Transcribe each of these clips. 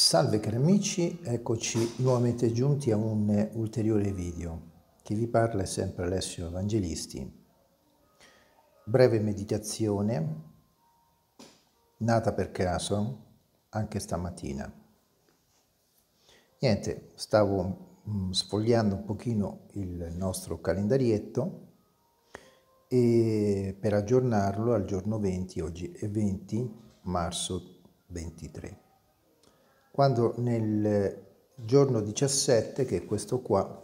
Salve cari amici, eccoci nuovamente giunti a un ulteriore video. Chi vi parla è sempre Alessio Evangelisti. Breve meditazione, nata per caso, anche stamattina. Niente, stavo sfogliando un pochino il nostro calendarietto e per aggiornarlo al giorno 20, oggi è 20 marzo 23. Quando nel giorno 17, che è questo qua,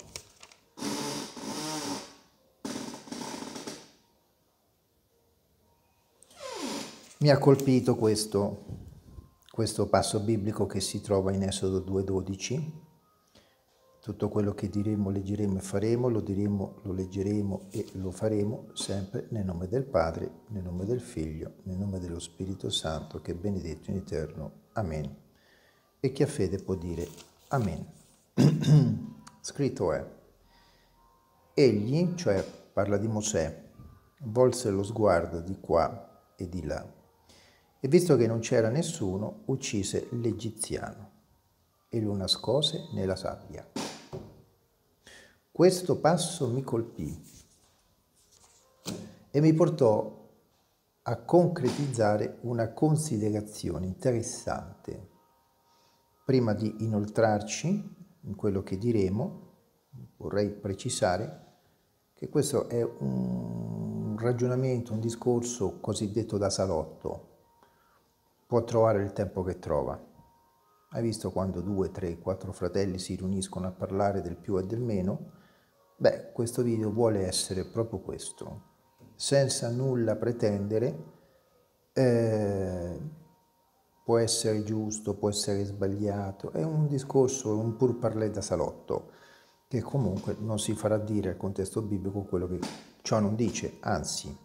mi ha colpito questo passo biblico che si trova in Esodo 2,12. Tutto quello che diremo, leggeremo e faremo, lo diremo, lo leggeremo e lo faremo sempre nel nome del Padre, nel nome del Figlio, nel nome dello Spirito Santo, che è benedetto in eterno. Amen. E chi ha fede può dire Amen. Scritto è: egli, cioè parla di Mosè, volse lo sguardo di qua e di là, e visto che non c'era nessuno, uccise l'egiziano e lo nascose nella sabbia. Questo passo mi colpì e mi portò a concretizzare una considerazione interessante. Prima di inoltrarci in quello che diremo, vorrei precisare che questo è un ragionamento, un discorso cosiddetto da salotto. Può trovare il tempo che trova. Hai visto quando 2, 3, 4 fratelli si riuniscono a parlare del più e del meno? Beh, questo video vuole essere proprio questo, senza nulla pretendere. Può essere giusto, può essere sbagliato, è un discorso, un pur parler da salotto, che comunque non si farà dire al contesto biblico quello che ciò non dice, anzi.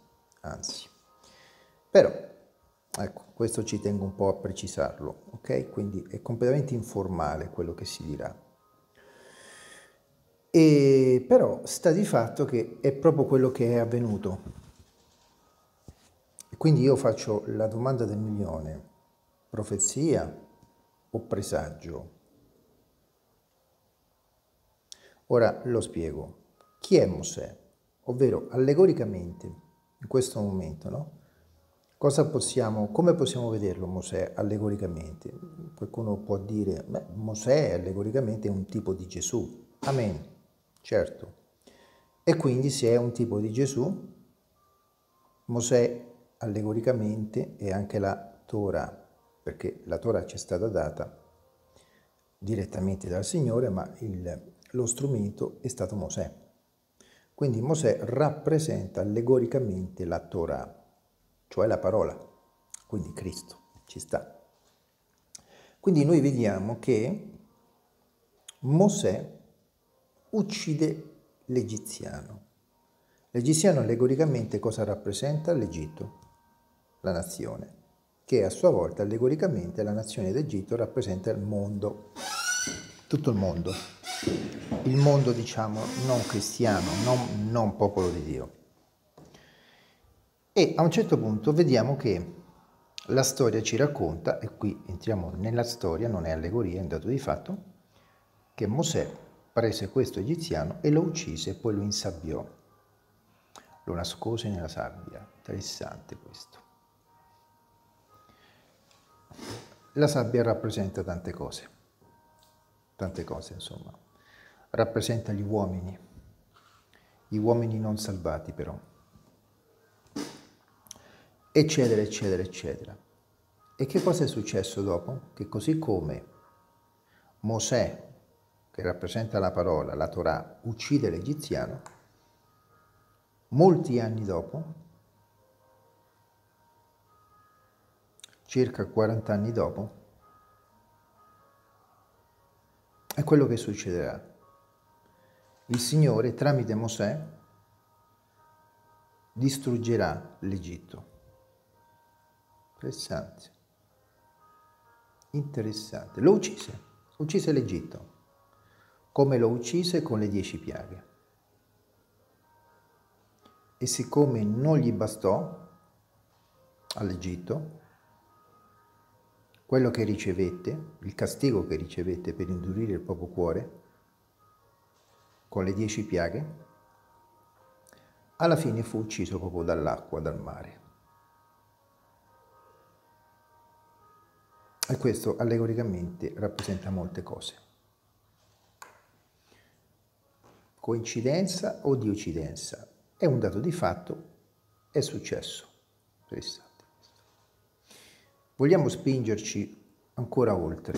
Però, ecco, questo ci tengo un po' a precisarlo, ok? Quindi è completamente informale quello che si dirà. E però sta di fatto che è proprio quello che è avvenuto. E quindi io faccio la domanda del milione: profezia o presagio? Ora lo spiego. Chi è Mosè? Ovvero, allegoricamente, in questo momento, no? Come possiamo vederlo Mosè allegoricamente? Qualcuno può dire, beh, Mosè allegoricamente è un tipo di Gesù. Amen, certo. E quindi se è un tipo di Gesù, Mosè allegoricamente è anche la Torah, perché la Torah ci è stata data direttamente dal Signore, ma lo strumento è stato Mosè. Quindi Mosè rappresenta allegoricamente la Torah, cioè la parola, quindi Cristo, ci sta. Quindi noi vediamo che Mosè uccide l'egiziano. L'egiziano allegoricamente cosa rappresenta? L'Egitto, la nazione, che a sua volta allegoricamente la nazione d'Egitto rappresenta il mondo, tutto il mondo diciamo non cristiano, non popolo di Dio. E a un certo punto vediamo che la storia ci racconta, e qui entriamo nella storia, non è allegoria, è un dato di fatto, che Mosè prese questo egiziano e lo uccise e poi lo insabbiò, lo nascose nella sabbia. Interessante questo. La sabbia rappresenta tante cose insomma. Rappresenta gli uomini non salvati però, eccetera, eccetera, eccetera. E che cosa è successo dopo? Che così come Mosè, che rappresenta la parola, la Torah, uccide l'egiziano, molti anni dopo, circa 40 anni dopo, è quello che succederà. Il Signore, tramite Mosè, distruggerà l'Egitto. Interessante. Lo uccise l'Egitto, come lo uccise con le 10 piaghe. E siccome non gli bastò all'Egitto, quello che ricevette, il castigo che ricevette per indurire il proprio cuore, con le 10 piaghe, alla fine fu ucciso proprio dall'acqua, dal mare. E questo allegoricamente rappresenta molte cose. Coincidenza o diocidenza? È un dato di fatto, è successo. Vogliamo spingerci ancora oltre.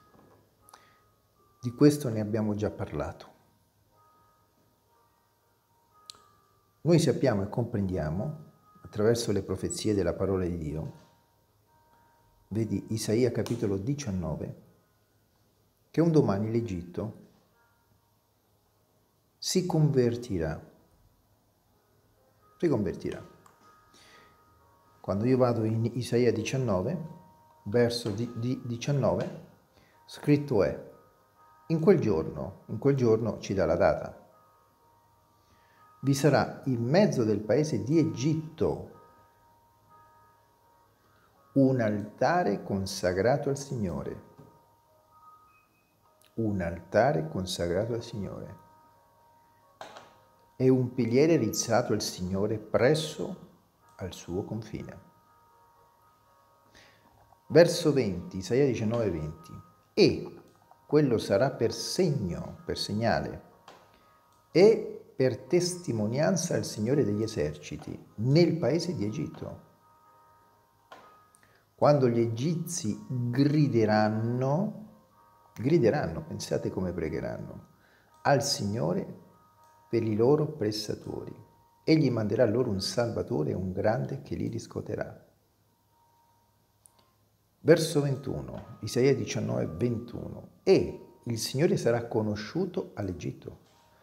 Di questo ne abbiamo già parlato. Noi sappiamo e comprendiamo, attraverso le profezie della parola di Dio, vedi Isaia capitolo 19, che un domani l'Egitto si convertirà. Quando io vado in Isaia 19, verso 19, scritto è, in quel giorno ci dà la data, vi sarà in mezzo del paese di Egitto un altare consacrato al Signore. Un altare consacrato al Signore. E un piliere rizzato al Signore presso al suo confine. Verso 20, Isaia 19, 20. E quello sarà per segno, per segnale, e per testimonianza al Signore degli eserciti nel paese di Egitto. Quando gli egizi grideranno, pensate come pregheranno, al Signore per i loro pressatori. Egli manderà loro un Salvatore, un grande che li riscuoterà. Verso 21, Isaia 19, 21. E il Signore sarà conosciuto all'Egitto.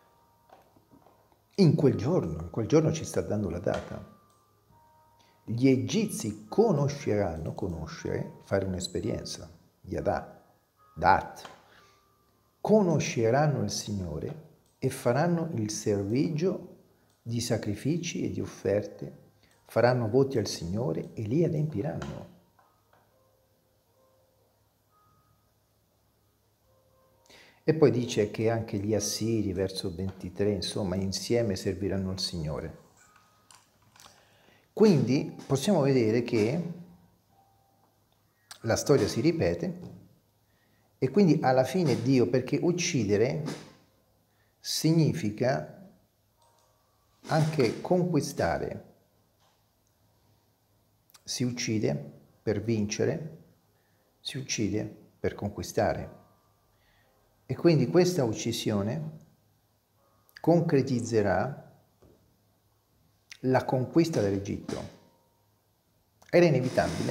In quel giorno ci sta dando la data. Gli egizi conosceranno, fare un'esperienza, yadà, dat, conosceranno il Signore e faranno il servigio di sacrifici e di offerte, faranno voti al Signore e li adempiranno. E poi dice che anche gli assiri, verso 23, insomma, insieme serviranno il Signore. Quindi possiamo vedere che la storia si ripete e quindi alla fine Dio, perché uccidere significa anche conquistare. Si uccide per vincere, si uccide per conquistare. E quindi questa uccisione concretizzerà la conquista dell'Egitto. Era inevitabile,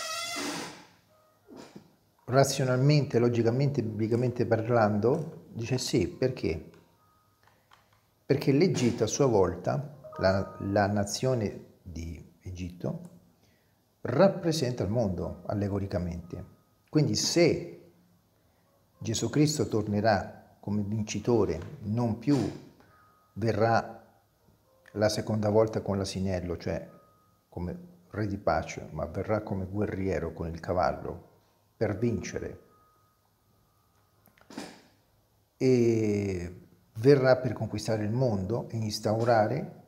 razionalmente, logicamente, biblicamente parlando, dice sì, perché? Perché l'Egitto a sua volta, la nazione di Egitto, rappresenta il mondo allegoricamente. Quindi se Gesù Cristo tornerà come vincitore, non più verrà la seconda volta con l'asinello, cioè come re di pace, ma verrà come guerriero con il cavallo per vincere. E verrà per conquistare il mondo e instaurare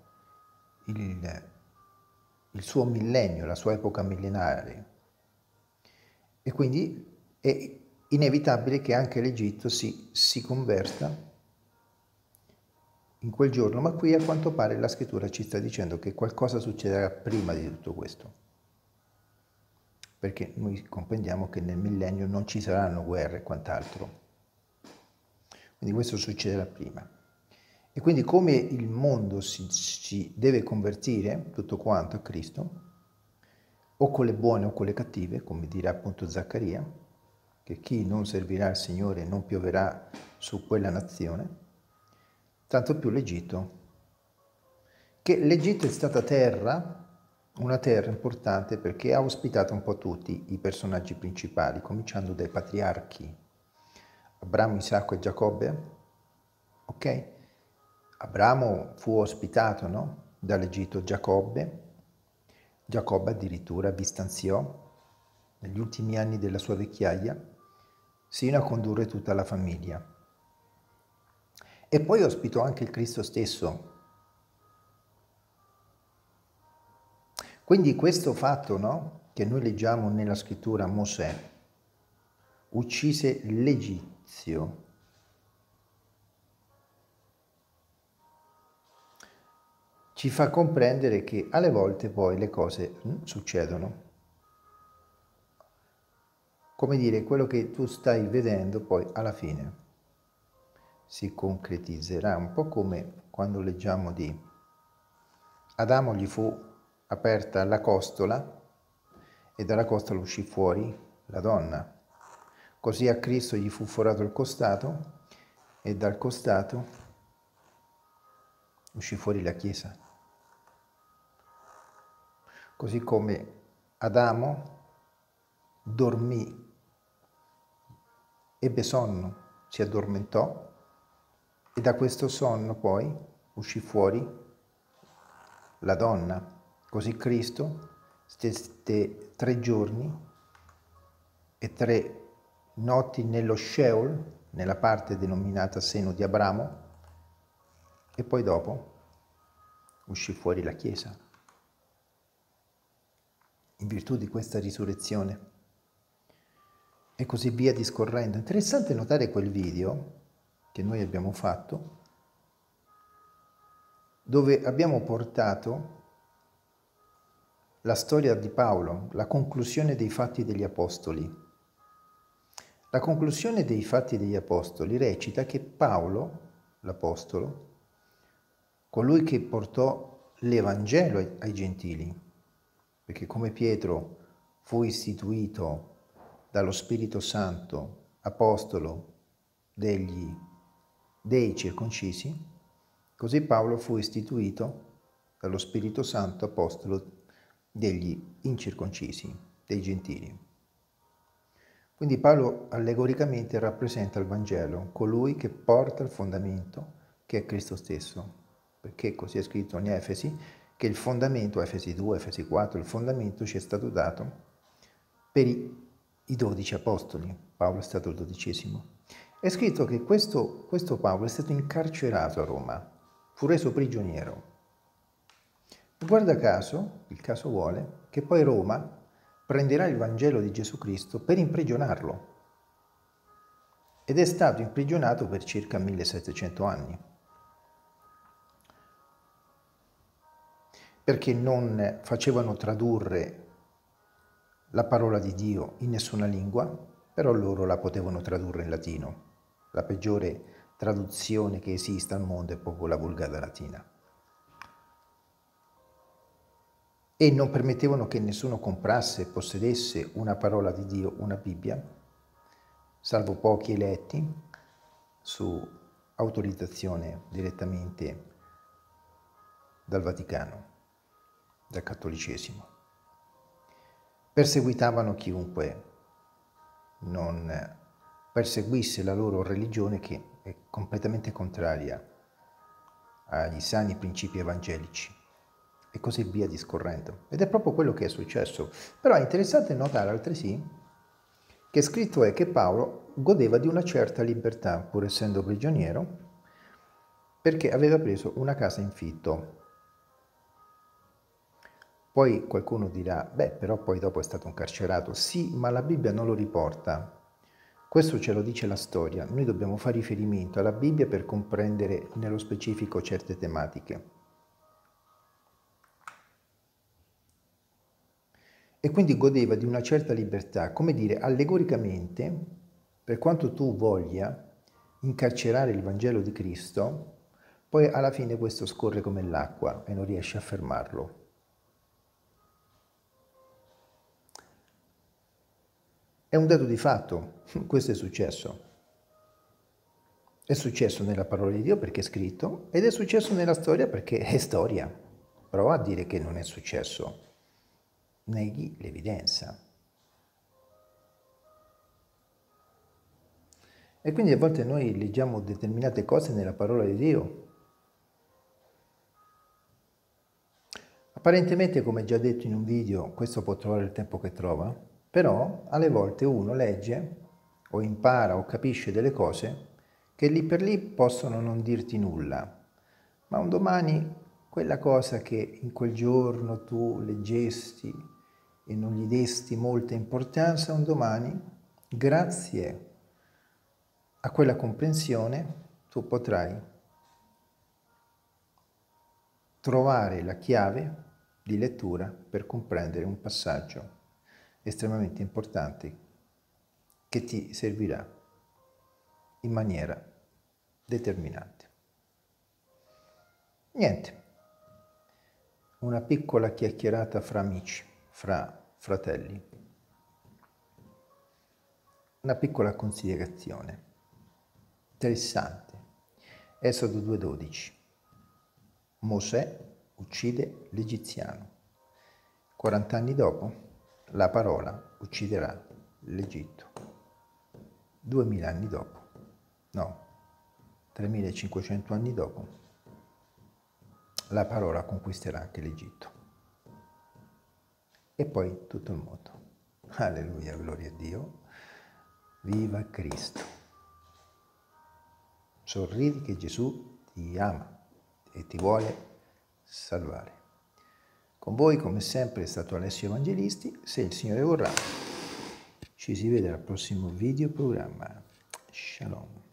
il suo millennio, la sua epoca millenaria. E quindi è inevitabile che anche l'Egitto si converta in quel giorno, ma qui a quanto pare la scrittura ci sta dicendo che qualcosa succederà prima di tutto questo, perché noi comprendiamo che nel millennio non ci saranno guerre e quant'altro, quindi questo succederà prima. E quindi come il mondo si deve convertire tutto quanto a Cristo, o con le buone o con le cattive, come dirà appunto Zaccaria, che chi non servirà il Signore non pioverà su quella nazione, tanto più l'Egitto, che l'Egitto è stata una terra importante perché ha ospitato un po' tutti i personaggi principali, cominciando dai patriarchi Abramo, Isacco e Giacobbe, ok? Abramo fu ospitato, no? Dall'Egitto. Giacobbe addirittura vi stanziò negli ultimi anni della sua vecchiaia, sino a condurre tutta la famiglia. E poi ospitò anche il Cristo stesso. Quindi questo fatto, no, che noi leggiamo nella scrittura, Mosè uccise l'Egizio, ci fa comprendere che alle volte poi le cose succedono. Come dire, quello che tu stai vedendo poi alla fine si concretizzerà, un po' come quando leggiamo di Adamo gli fu aperta la costola e dalla costola uscì fuori la donna. Così a Cristo gli fu forato il costato e dal costato uscì fuori la Chiesa. Così come Adamo dormì, ebbe sonno, si addormentò e da questo sonno poi uscì fuori la donna. Così Cristo stette 3 giorni e 3 notti nello Sheol, nella parte denominata seno di Abramo, e poi dopo uscì fuori la Chiesa, in virtù di questa risurrezione. E così via discorrendo. Interessante notare quel video che noi abbiamo fatto, dove abbiamo portato la storia di Paolo, la conclusione dei Fatti degli Apostoli. La conclusione dei Fatti degli Apostoli recita che Paolo, l'Apostolo, colui che portò l'Evangelo ai Gentili, perché come Pietro fu istituito dallo Spirito Santo apostolo dei circoncisi, così Paolo fu istituito dallo Spirito Santo apostolo degli incirconcisi, dei gentili. Quindi Paolo allegoricamente rappresenta il Vangelo, colui che porta il fondamento, che è Cristo stesso, perché così è scritto in Efesi, che il fondamento, Efesi 2, Efesi 4, il fondamento ci è stato dato per i 12 apostoli. Paolo è stato il 12°. È scritto che questo Paolo è stato incarcerato a Roma, fu reso prigioniero. Guarda caso, il caso vuole, che poi Roma prenderà il Vangelo di Gesù Cristo per imprigionarlo. Ed è stato imprigionato per circa 1700 anni. Perché non facevano tradurre la parola di Dio in nessuna lingua, però loro la potevano tradurre in latino. La peggiore traduzione che esista al mondo è proprio la Vulgata Latina. E non permettevano che nessuno comprasse e possedesse una parola di Dio, una Bibbia, salvo pochi eletti, su autorizzazione direttamente dal Vaticano, dal cattolicesimo. Perseguitavano chiunque non perseguisse la loro religione, che è completamente contraria ai sani principi evangelici, e così via discorrendo. Ed è proprio quello che è successo. Però è interessante notare altresì che scritto è che Paolo godeva di una certa libertà, pur essendo prigioniero, perché aveva preso una casa in fitto. Poi qualcuno dirà, beh, però poi dopo è stato incarcerato. Sì, ma la Bibbia non lo riporta. Questo ce lo dice la storia. Noi dobbiamo fare riferimento alla Bibbia per comprendere nello specifico certe tematiche. E quindi godeva di una certa libertà, come dire, allegoricamente, per quanto tu voglia incarcerare il Vangelo di Cristo, poi alla fine questo scorre come l'acqua e non riesci a fermarlo. È un dato di fatto, questo è successo. È successo nella parola di Dio perché è scritto, ed è successo nella storia perché è storia. Prova a dire che non è successo. Neghi l'evidenza. E quindi a volte noi leggiamo determinate cose nella parola di Dio. Apparentemente, come già detto in un video, questo può trovare il tempo che trova, Però alle volte uno legge o impara o capisce delle cose che lì per lì possono non dirti nulla, ma un domani quella cosa che in quel giorno tu leggesti e non gli desti molta importanza, un domani, grazie a quella comprensione, tu potrai trovare la chiave di lettura per comprendere un passaggio estremamente importante che ti servirà in maniera determinante. Niente, una piccola chiacchierata fra amici, fra fratelli, una piccola considerazione interessante. Esodo 2,12. Mosè uccide l'egiziano. 40 anni dopo la parola ucciderà l'Egitto. 2000 anni dopo, no, 3500 anni dopo, la parola conquisterà anche l'Egitto. E poi tutto il mondo. Alleluia, gloria a Dio. Viva Cristo. Sorridi che Gesù ti ama e ti vuole salvare. Con voi, come sempre, è stato Alessio Evangelisti. Se il Signore vorrà, ci si vede al prossimo video programma. Shalom.